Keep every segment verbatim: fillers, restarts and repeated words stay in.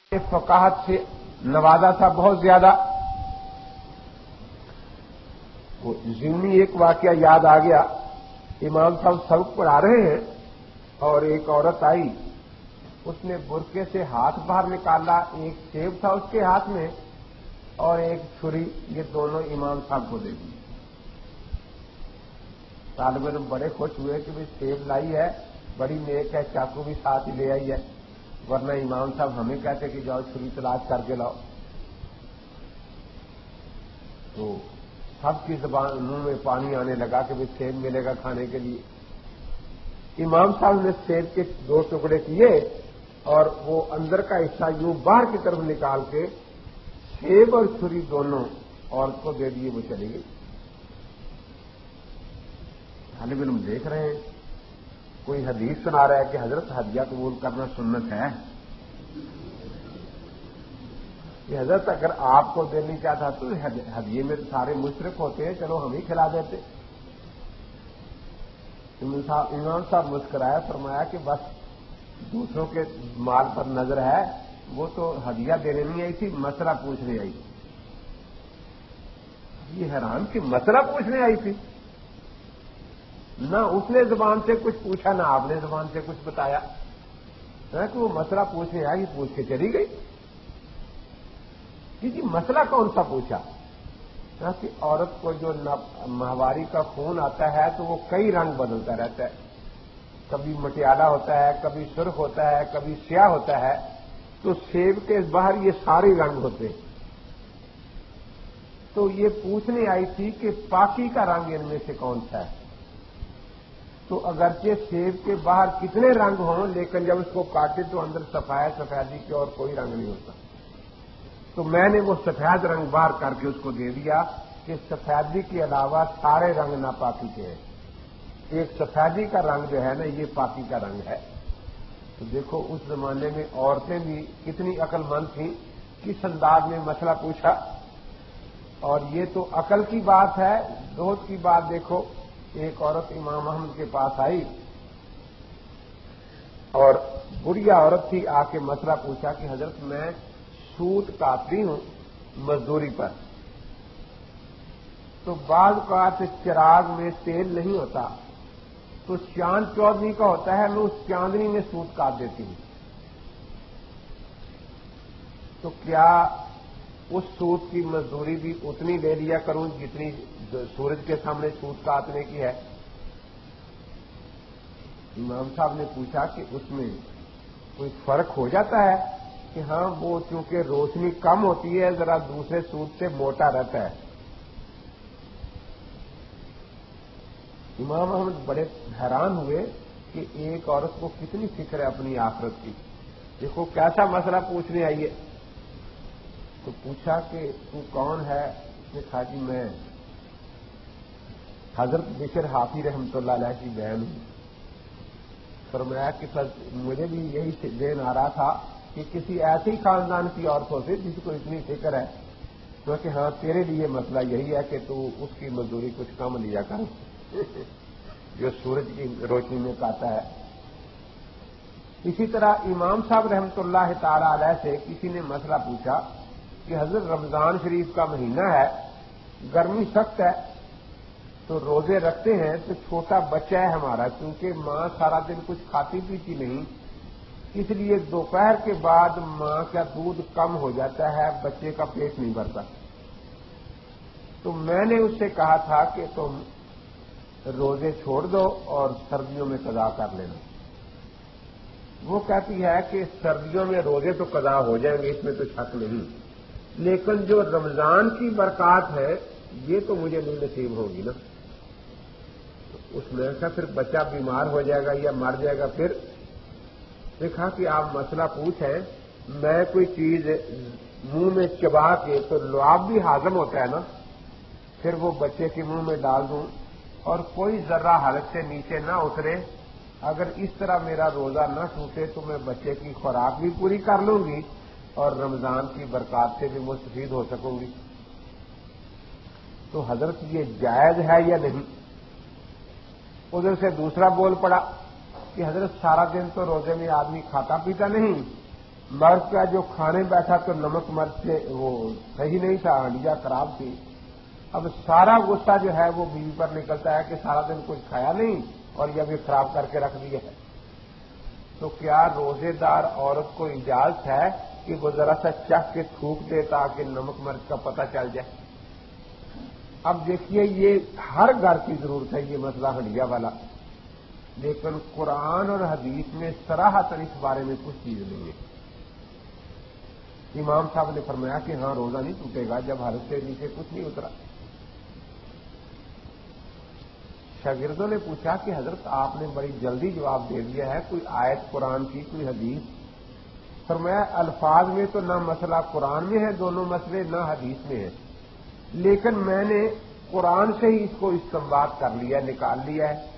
فقاہت سے نوازا تھا بہت زیادہ. وہ ضمنی ایک واقعہ یاد آ گیا. امام صاحب سبق پڑھا رہے ہیں اور ایک عورت آئی, اس نے برقعے سے ہاتھ باہر نکالا, ایک سیب تھا اس کے ہاتھ میں اور ایک چھری, یہ دونوں امام صاحب کو دے دی. طالب علم بڑے خوش ہوئے کہ بھائی سیب لائی ہے, بڑی نیک ہے, چاقو بھی ساتھ ہی لے آئی ہے, ورنہ امام صاحب ہمیں کہتے کہ جاؤ چھری تلاش کر کے لاؤ. تو سب کی زبان منہ میں پانی آنے لگا کہ بھائی سیب ملے گا کھانے کے لیے. امام صاحب نے سیب کے دو ٹکڑے کیے اور وہ اندر کا حصہ یوں باہر کی طرف نکال کے سیب اور چھری دونوں عورت کو دے دیے, وہ چلی گئی. طالب علم دیکھ رہے ہیں, کوئی حدیث سنا رہا ہے کہ حضرت ہدیہ قبول کرنا سنت ہے. کہ حضرت اگر آپ کو دینی چاہتا تو ہدیے میں سارے مشرک ہوتے ہیں, چلو ہم ہی کھلا دیتے. امام صاحب مسکرایا, فرمایا کہ بس دوسروں کے مال پر نظر ہے, وہ تو ہدیہ دینے نہیں آئی تھی, مسئلہ پوچھنے آئی. یہ حیران کہ مسئلہ پوچھنے آئی تھی, نہ اس نے زبان سے کچھ پوچھا نہ آپ نے زبان سے کچھ بتایا, کہ وہ مسئلہ پوچھنے آئی, پوچھ کے چلی گئی. جی مسئلہ کون سا پوچھا؟ کہ عورت کو جو ماہواری کا خون آتا ہے تو وہ کئی رنگ بدلتا رہتا ہے, کبھی مٹیالہ ہوتا ہے, کبھی سرخ ہوتا ہے, کبھی سیاہ ہوتا ہے. تو سیب کے باہر یہ سارے رنگ ہوتے ہیں. تو یہ پوچھنے آئی تھی کہ پاکی کا رنگ ان میں سے کون سا ہے. تو اگرچہ سیب کے باہر کتنے رنگ ہوں, لیکن جب اس کو کاٹے تو اندر سفید سفیدی کے اور کوئی رنگ نہیں ہوتا. تو میں نے وہ سفید رنگ باہر کر کے اس کو دے دیا کہ سفیدی کے علاوہ سارے رنگ ناپاکی کے ہیں, ایک سفیدی کا رنگ جو ہے نا یہ پاکی کا رنگ ہے. تو دیکھو اس زمانے میں عورتیں بھی کتنی عقل مند تھیں, کس انداز میں مسئلہ پوچھا. اور یہ تو عقل کی بات ہے. زہد کی بات دیکھو, ایک عورت امام احمد کے پاس آئی اور بڑھیا عورت تھی, آ کے مسئلہ پوچھا کہ حضرت میں سوت کاٹتی ہوں مزدوری پر, تو بعض اوقات چراغ میں تیل نہیں ہوتا تو چاند چودھری کا ہوتا ہے, میں اس چاندنی میں سوت کاٹ دیتی ہوں. تو کیا اس سوت کی مزدوری بھی اتنی لے لیا کروں جتنی سورج کے سامنے سوت کاٹنے کی ہے؟ امام صاحب نے پوچھا کہ اس میں کوئی فرق ہو جاتا ہے؟ کہ ہاں وہ چونکہ روشنی کم ہوتی ہے, ذرا دوسرے سوت سے موٹا رہتا ہے. امام احمد بڑے حیران ہوئے کہ ایک عورت کو کتنی فکر ہے اپنی آخرت کی. دیکھو کیسا مسئلہ پوچھنے آئیے. تو پوچھا کہ تو کون ہے؟ اس نے کہا جی میں حضرت بشر حافی رحمۃ اللہ علیہ کی بہن ہوں. فرمایا کہ مجھے بھی یہی دین آ رہا تھا کہ کسی ایسی خاندان کی عورتوں سے جس کو اتنی فکر ہے, تو کہ ہاں تیرے لیے مسئلہ یہی ہے کہ تو اس کی مزدوری کچھ کم لیا کر جو سورج کی روشنی میں کاتا ہے. اسی طرح امام صاحب رحمۃ اللہ تعالی علیہ سے کسی نے مسئلہ پوچھا کہ حضرت رمضان شریف کا مہینہ ہے, گرمی سخت ہے, تو روزے رکھتے ہیں تو چھوٹا بچہ ہے ہمارا, کیونکہ ماں سارا دن کچھ کھاتی پیتی نہیں, اس لیے دوپہر کے بعد ماں کا دودھ کم ہو جاتا ہے, بچے کا پیٹ نہیں بھرتا. تو میں نے اس سے کہا تھا کہ تم روزے چھوڑ دو اور سردیوں میں قضا کر لینا. وہ کہتی ہے کہ سردیوں میں روزے تو قضا ہو جائیں گے, اس میں تو شک نہیں, لیکن جو رمضان کی برکات ہے یہ تو مجھے نہیں نصیب ہوگی نا. اس میں سے پھر بچہ بیمار ہو جائے گا یا مر جائے گا. پھر دیکھا کہ آپ مسئلہ پوچھیں, میں کوئی چیز منہ میں چبا کے تو لعاب بھی ہاضم ہوتا ہے نا, پھر وہ بچے کے منہ میں ڈال دوں اور کوئی ذرہ حلق سے نیچے نہ اترے, اگر اس طرح میرا روزہ نہ ٹوٹے تو میں بچے کی خوراک بھی پوری کر لوں گی اور رمضان کی برکات سے بھی مستفید ہو سکوں گی. تو حضرت یہ جائز ہے یا نہیں؟ ادھر سے دوسرا بول پڑا کہ حضرت سارا دن تو روزے میں آدمی کھاتا پیتا نہیں, مرد کا جو کھانے بیٹھا تو نمک مرچ سے وہ صحیح نہیں تھا، ہنڈیا خراب تھی، اب سارا غصہ جو ہے وہ بیوی پر نکلتا ہے کہ سارا دن کچھ کھایا نہیں اور یہ بھی خراب کر کے رکھ دیا ہے. تو کیا روزے دار عورت کو اجازت ہے کہ وہ ذرا سا چکھ کے تھوک دے تاکہ نمک مرچ کا پتہ چل جائے؟ اب دیکھیے یہ ہر گھر کی ضرورت ہے یہ مسئلہ ہنڈیا والا، لیکن قرآن اور حدیث میں صراحتاً اس بارے میں کچھ چیز نہیں ہے. امام صاحب نے فرمایا کہ ہاں روزہ نہیں ٹوٹے گا جب حالت سے نیچے کچھ نہیں اترا. شاگردوں نے پوچھا کہ حضرت آپ نے بڑی جلدی جواب دے دیا ہے، کوئی آیت قرآن کی، کوئی حدیث؟ فرمایا الفاظ میں تو نہ مسئلہ قرآن میں ہے دونوں مسئلے، نہ حدیث میں ہے، لیکن میں نے قرآن سے ہی اس کو استنباط کر لیا، نکال لیا ہے.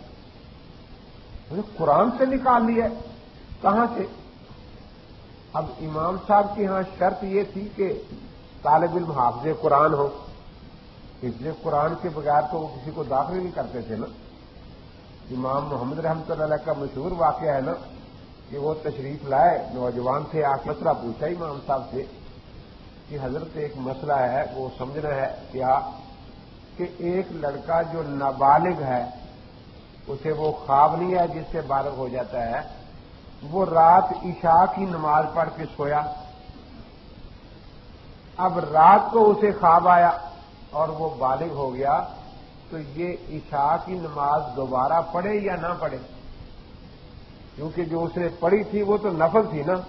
قرآن سے نکال لیا ہے؟ کہاں سے؟ اب امام صاحب کی ہاں شرط یہ تھی کہ طالب علم حافظ قرآن ہو، اس لیے قرآن کے بغیر تو وہ کسی کو داخل نہیں کرتے تھے نا. امام محمد رحمۃ اللہ علیہ کا مشہور واقعہ ہے نا کہ وہ تشریف لائے، نوجوان تھے، آ کے مسئلہ پوچھا امام صاحب سے کہ حضرت ایک مسئلہ ہے وہ سمجھنا ہے کیا کہ ایک لڑکا جو نابالغ ہے اسے وہ خواب نہیں ہے جس سے بالغ ہو جاتا ہے، وہ رات عشاء کی نماز پڑھ کے سویا، اب رات کو اسے خواب آیا اور وہ بالغ ہو گیا، تو یہ عشاء کی نماز دوبارہ پڑھے یا نہ پڑھے؟ کیونکہ جو اس نے پڑھی تھی وہ تو نفل تھی نا.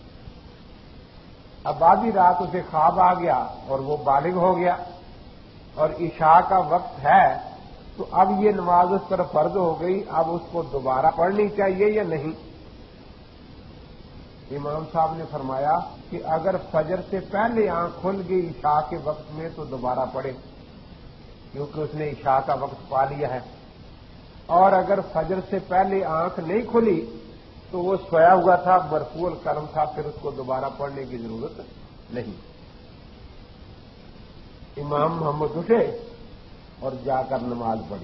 اب آدھی رات اسے خواب آ گیا اور وہ بالغ ہو گیا اور عشاء کا وقت ہے، تو اب یہ نماز اس پر فرض ہو گئی، اب اس کو دوبارہ پڑھنی چاہیے یا نہیں؟ امام صاحب نے فرمایا کہ اگر فجر سے پہلے آنکھ کھل گئی عشاء کے وقت میں تو دوبارہ پڑھے، کیونکہ اس نے عشاء کا وقت پا لیا ہے. اور اگر فجر سے پہلے آنکھ نہیں کھلی تو وہ سویا ہوا تھا، مرفوع القلم تھا، پھر اس کو دوبارہ پڑھنے کی ضرورت نہیں. امام محمد اٹھے اور جا کر نماز پڑھی.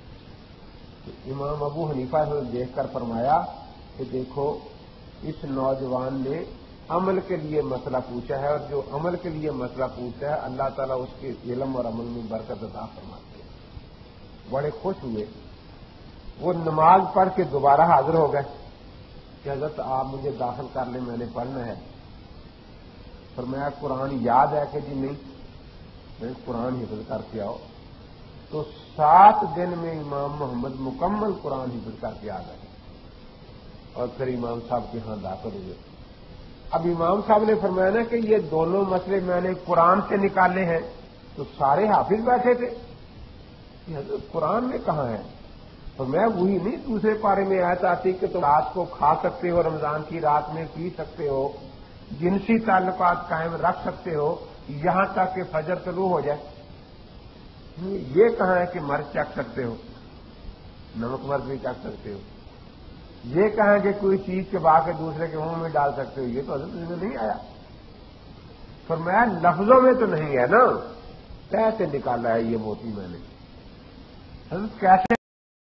امام ابو حنیفہ سے دیکھ کر فرمایا کہ دیکھو اس نوجوان نے عمل کے لیے مسئلہ پوچھا ہے، اور جو عمل کے لیے مسئلہ پوچھا ہے اللہ تعالیٰ اس کے علم اور عمل میں برکت عطا فرماتے ہیں. بڑے خوش ہوئے، وہ نماز پڑھ کے دوبارہ حاضر ہو گئے کہ حضرت آپ مجھے داخل کر لیں، میں نے پڑھنا ہے. فرمایا قرآن یاد ہے کہ جی نہیں؟ میں قرآن حفظ کر کے آؤ. تو سات دن میں امام محمد مکمل قرآن حفظ کر کے آ گئے اور پھر امام صاحب کے ہاں داخل ہوئے. اب امام صاحب نے فرمایا نا کہ یہ دونوں مسئلے میں نے قرآن سے نکالے ہیں، تو سارے حافظ بیٹھے تھے کہ حضرت قرآن میں کہاں ہے؟ تو میں وہی نہیں دوسرے پارے میں آیت آتی کہ تم رات کو کھا سکتے ہو، رمضان کی رات میں پی سکتے ہو، جنسی تعلقات قائم رکھ سکتے ہو یہاں تک کہ فجر طلوع ہو جائے. یہ کہاں ہے کہ مرچ چکھ سکتے ہو، نمک مرچ بھی چکھ سکتے ہو؟ یہ کہاں کہ کوئی چیز چبا کے دوسرے کے منہ میں ڈال سکتے ہو؟ یہ تو حضرت میں نہیں آیا. فرمایا لفظوں میں تو نہیں ہے نا، کیسے نکالا ہے یہ موتی میں نے؟ حضرت کیسے